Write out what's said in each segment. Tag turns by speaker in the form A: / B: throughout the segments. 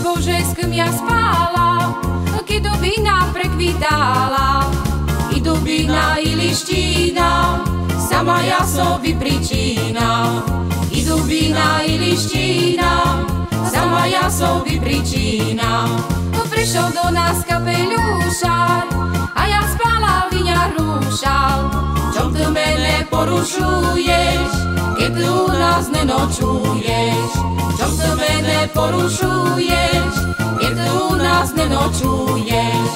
A: Bože, s kým ja spála, keď dubina prekvitala. I dubina, i liština, sama jasovi pričina. I dubina, i liština, sama jasovi pričina. Prišiel do nás kapeľušar a ja spala viňa rúšal. Čom ty mene porušuješ, keď ty u nás nenočuješ? Čom ty mene porušuješ, keď ty u nás nenočuješ?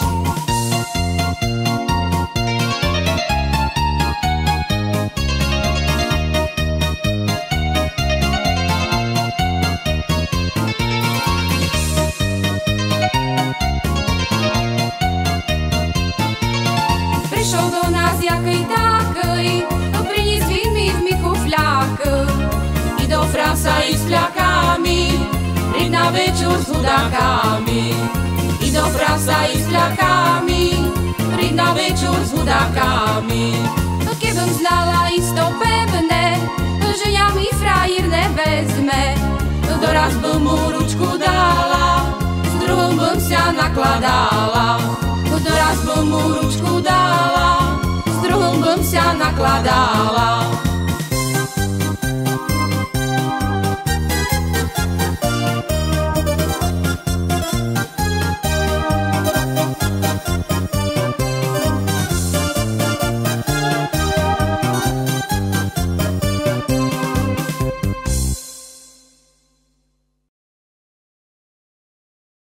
A: Prišiel do nás jakej takej, prinies vín v michu fľak. I do frasa i s fľakami, príď na večer s hudákami. I do frasa i s fľakami, príď na večer s hudákami. Kebym znala isto pevne, že ja mi frajír nevezme, doraz by mu ručku dala, s druhom bym sa nakladala. Doraz by mu ručku dala, s druhom bym sa nakladala.